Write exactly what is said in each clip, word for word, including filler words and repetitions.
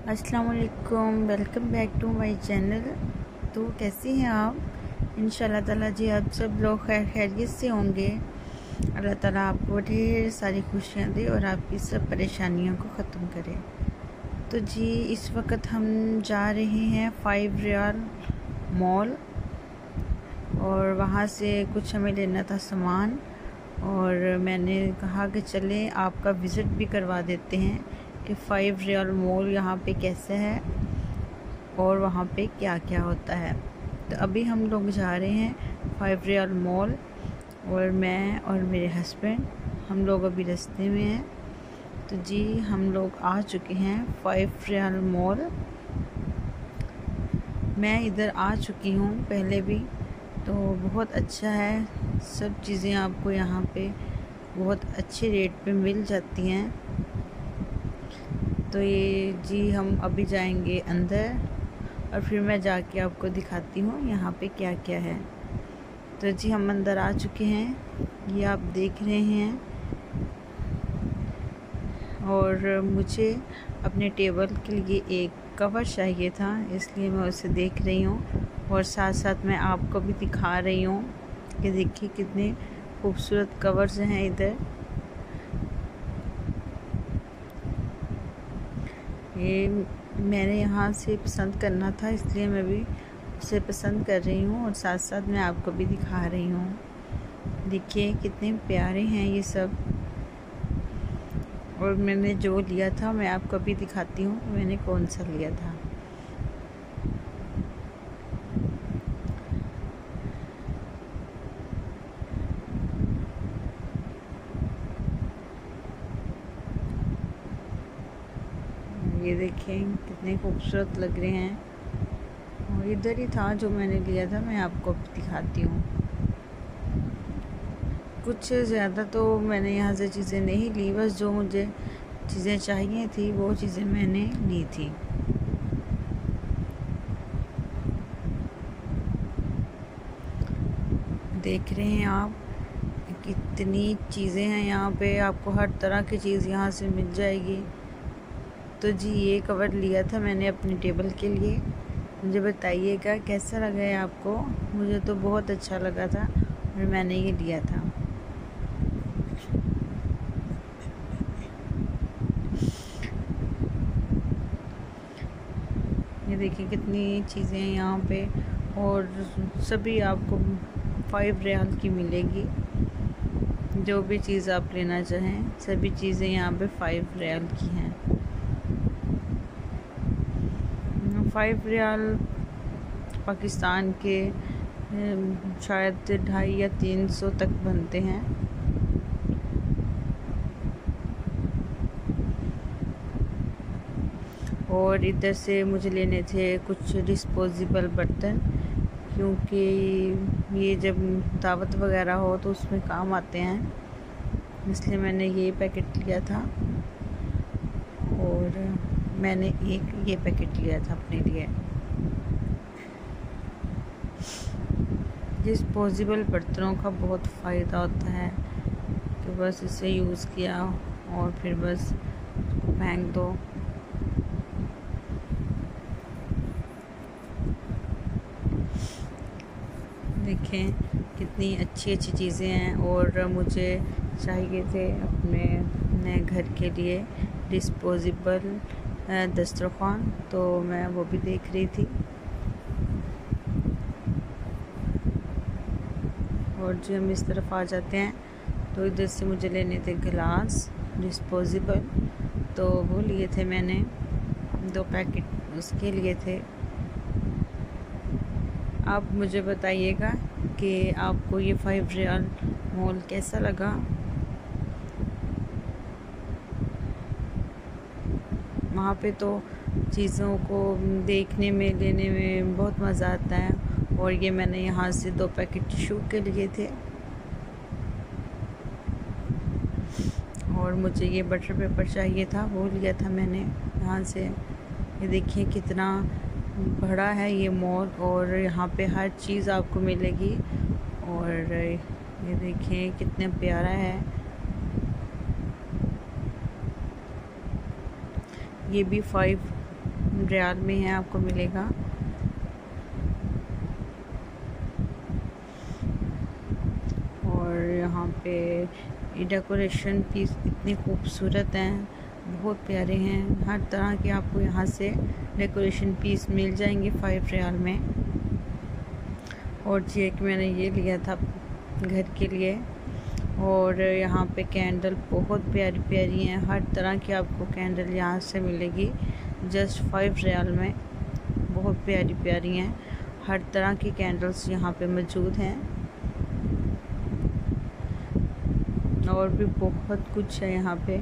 अस्सलाम वालेकुम, welcome back to my channel. तो कैसी हैं आप? इंशाल्लाह ताला जी आप सब लोग खैर खैरियत से होंगे। अल्लाह ताला आपको ढेर सारी खुशियाँ दे और आपकी सब परेशानियों को ख़त्म करे। तो जी इस वक्त हम जा रहे हैं फाइव रियाल मॉल और वहाँ से कुछ हमें लेना था सामान, और मैंने कहा कि चलें आपका विज़िट भी करवा देते हैं कि फाइव रियाल मॉल यहाँ पे कैसे है और वहाँ पे क्या क्या होता है। तो अभी हम लोग जा रहे हैं फाइव रियाल मॉल, और मैं और मेरे हस्बैंड हम लोग अभी रास्ते में हैं। तो जी हम लोग आ चुके हैं फाइव रियाल मॉल। मैं इधर आ चुकी हूँ पहले भी, तो बहुत अच्छा है। सब चीज़ें आपको यहाँ पे बहुत अच्छे रेट पे मिल जाती हैं। तो ये जी हम अभी जाएंगे अंदर और फिर मैं जाके आपको दिखाती हूँ यहाँ पे क्या क्या है। तो जी हम अंदर आ चुके हैं, ये आप देख रहे हैं। और मुझे अपने टेबल के लिए एक कवर चाहिए था, इसलिए मैं उसे देख रही हूँ और साथ साथ मैं आपको भी दिखा रही हूँ कि देखिए कितने खूबसूरत कवर्स हैं इधर। ये मैंने यहाँ से पसंद करना था, इसलिए मैं भी उसे पसंद कर रही हूँ और साथ साथ मैं आपको भी दिखा रही हूँ। देखिए कितने प्यारे हैं ये सब। और मैंने जो लिया था मैं आपको भी दिखाती हूँ मैंने कौन सा लिया था। ये देखें कितने खूबसूरत लग रहे हैं। और इधर ही था जो मैंने लिया था, मैं आपको दिखाती हूँ। कुछ ज़्यादा तो मैंने यहाँ से चीज़ें नहीं ली, बस जो मुझे चीज़ें चाहिए थी वो चीज़ें मैंने ली थी। देख रहे हैं आप कितनी चीज़ें हैं यहाँ पे, आपको हर तरह की चीज़ यहाँ से मिल जाएगी। तो जी ये कवर लिया था मैंने अपने टेबल के लिए। मुझे बताइएगा कैसा लगा है आपको। मुझे तो बहुत अच्छा लगा था और मैंने ये लिया था। ये देखिए कितनी चीज़ें हैं यहाँ पे, और सभी आपको फाइव रियाल की मिलेगी। जो भी चीज़ आप लेना चाहें सभी चीज़ें यहाँ पे फाइव रियाल की हैं। फाइव रियाल पाकिस्तान के शायद ढाई या तीन सौ तक बनते हैं। और इधर से मुझे लेने थे कुछ डिस्पोजेबल बर्तन, क्योंकि ये जब दावत वगैरह हो तो उसमें काम आते हैं, इसलिए मैंने ये पैकेट लिया था। और मैंने एक ये पैकेट लिया था अपने लिए। डिस्पोजेबल बर्तनों का बहुत फ़ायदा होता है कि बस इसे यूज़ किया और फिर बस फेंक दो। देखें कितनी अच्छी अच्छी चीज़ें हैं। और मुझे चाहिए थे अपने नए घर के लिए डिस्पोजेबल दस्तरखान, तो मैं वो भी देख रही थी। और जो हम इस तरफ आ जाते हैं तो इधर से मुझे लेने थे गिलास डिस्पोजेबल, तो वो लिए थे मैंने, दो पैकेट उसके लिए थे। आप मुझे बताइएगा कि आपको ये फाइव रियाल मॉल कैसा लगा। वहाँ पे तो चीज़ों को देखने में लेने में बहुत मज़ा आता है। और ये मैंने यहाँ से दो पैकेट टिशू के लिए थे, और मुझे ये बटर पेपर चाहिए था वो लिया था मैंने यहाँ से। ये देखिए कितना बड़ा है ये मॉल, और यहाँ पे हर चीज़ आपको मिलेगी। और ये देखें कितना प्यारा है। ये भी फाइव रियाल में है आपको मिलेगा। और यहाँ पे डेकोरेशन पीस इतने खूबसूरत हैं, बहुत प्यारे हैं। हर तरह के आपको यहाँ से डेकोरेशन पीस मिल जाएंगे फाइव रियाल में। और जी एक मैंने ये लिया था घर के लिए। और यहाँ पे कैंडल बहुत प्यारी प्यारी हैं, हर तरह की आपको कैंडल यहाँ से मिलेगी जस्ट फाइव रियाल में। बहुत प्यारी प्यारी हैं, हर तरह की कैंडल्स यहाँ पे मौजूद हैं। और भी बहुत कुछ है यहाँ पे।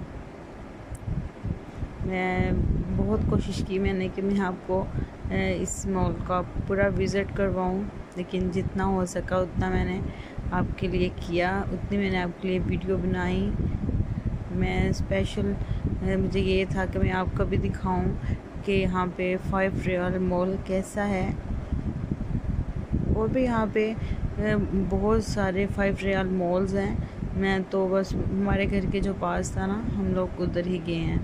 मैं बहुत कोशिश की मैंने कि मैं आपको इस मॉल का पूरा विज़िट करवाऊँ, लेकिन जितना हो सका उतना मैंने आपके लिए किया, उतनी मैंने आपके लिए वीडियो बनाई। मैं स्पेशल मुझे ये था कि मैं आपको भी दिखाऊं कि यहाँ पे फाइव रियाल मॉल कैसा है। और भी यहाँ पे बहुत सारे फाइव रियाल मॉल्स हैं। मैं तो बस हमारे घर के जो पास था ना, हम लोग उधर ही गए हैं।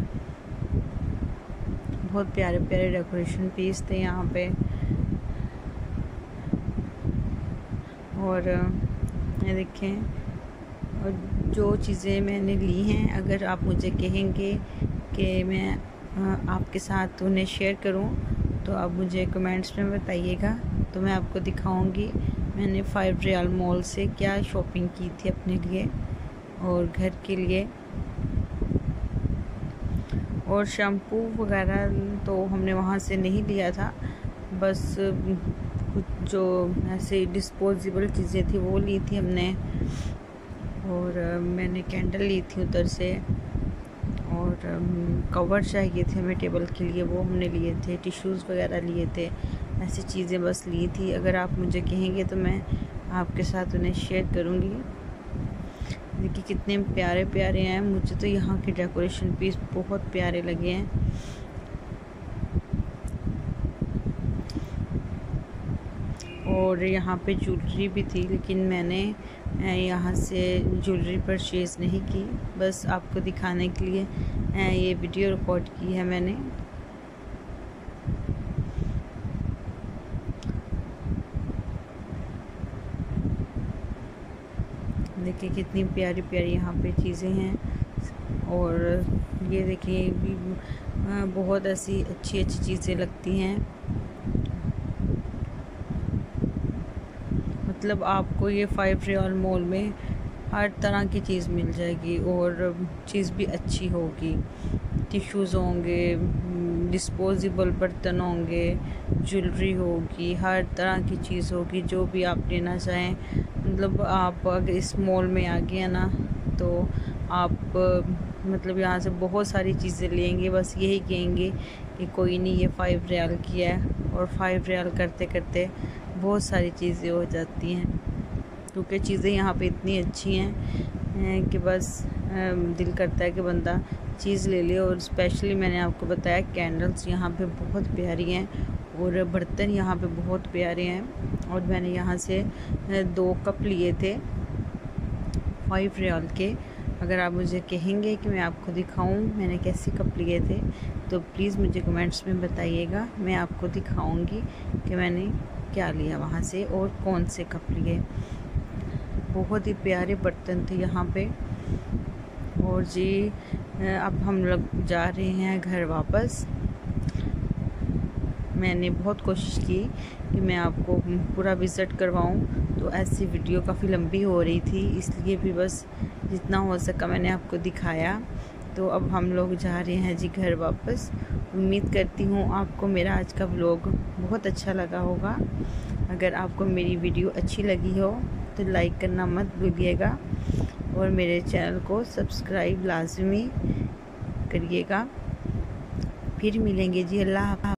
बहुत प्यारे प्यारे डेकोरेशन पीस थे यहाँ पे। और ये देखें, और जो चीज़ें मैंने ली हैं, अगर आप मुझे कहेंगे कि मैं आपके साथ उन्हें शेयर करूं, तो आप मुझे कमेंट्स में बताइएगा, तो मैं आपको दिखाऊंगी मैंने फाइव रियाल मॉल से क्या शॉपिंग की थी अपने लिए और घर के लिए। और शैम्पू वगैरह तो हमने वहाँ से नहीं लिया था, बस कुछ जो ऐसे डिस्पोजेबल चीज़ें थी वो ली थी हमने। और मैंने कैंडल ली थी उधर से। और कवर चाहिए थे हमें टेबल के लिए, वो हमने लिए थे। टिश्यूज़ वगैरह लिए थे, ऐसी चीज़ें बस ली थी। अगर आप मुझे कहेंगे तो मैं आपके साथ उन्हें शेयर करूँगी। देखिए कितने प्यारे प्यारे हैं, मुझे तो यहाँ के डेकोरेशन पीस बहुत प्यारे लगे हैं। और यहाँ पे ज्वेलरी भी थी, लेकिन मैंने यहाँ से ज्वेलरी परचेज़ नहीं की, बस आपको दिखाने के लिए ये वीडियो रिकॉर्ड की है मैंने। देखिए कितनी प्यारी प्यारी यहाँ पे चीज़ें हैं। और ये देखिए भी बहुत ऐसी अच्छी अच्छी चीज़ें लगती हैं। मतलब आपको ये फाइव रियाल मॉल में हर तरह की चीज़ मिल जाएगी और चीज़ भी अच्छी होगी। टिश्यूज़ होंगे, डिस्पोजेबल बर्तन होंगे, ज्वेलरी होगी, हर तरह की चीज़ होगी जो भी आप लेना चाहें। मतलब आप अगर इस मॉल में आ गए ना, तो आप मतलब यहाँ से बहुत सारी चीज़ें लेंगे, बस यही कहेंगे कि कोई नहीं ये फाइव रियाल की है। और फाइव रियाल करते करते बहुत सारी चीज़ें हो जाती हैं, क्योंकि चीज़ें यहाँ पे इतनी अच्छी हैं कि बस दिल करता है कि बंदा चीज़ ले ले। और स्पेशली मैंने आपको बताया कैंडल्स यहाँ पे बहुत प्यारी हैं और बर्तन यहाँ पे बहुत प्यारे हैं। और मैंने यहाँ से दो कप लिए थे फाइव रियाल के। अगर आप मुझे कहेंगे कि मैं आपको दिखाऊं मैंने कैसे कप लिए थे, तो प्लीज़ मुझे कमेंट्स में बताइएगा, मैं आपको दिखाऊंगी कि मैंने क्या लिया वहाँ से और कौन से कप लिए। बहुत ही प्यारे बर्तन थे यहाँ पे। और जी अब हम लोग जा रहे हैं घर वापस। मैंने बहुत कोशिश की कि मैं आपको पूरा विज़िट करवाऊं, तो ऐसी वीडियो काफ़ी लंबी हो रही थी, इसलिए भी बस जितना हो सका मैंने आपको दिखाया। तो अब हम लोग जा रहे हैं जी घर वापस। उम्मीद करती हूँ आपको मेरा आज का व्लॉग बहुत अच्छा लगा होगा। अगर आपको मेरी वीडियो अच्छी लगी हो तो लाइक करना मत भूलिएगा और मेरे चैनल को सब्सक्राइब लाजमी करिएगा। फिर मिलेंगे जी, अल्लाह हाफ़िज़।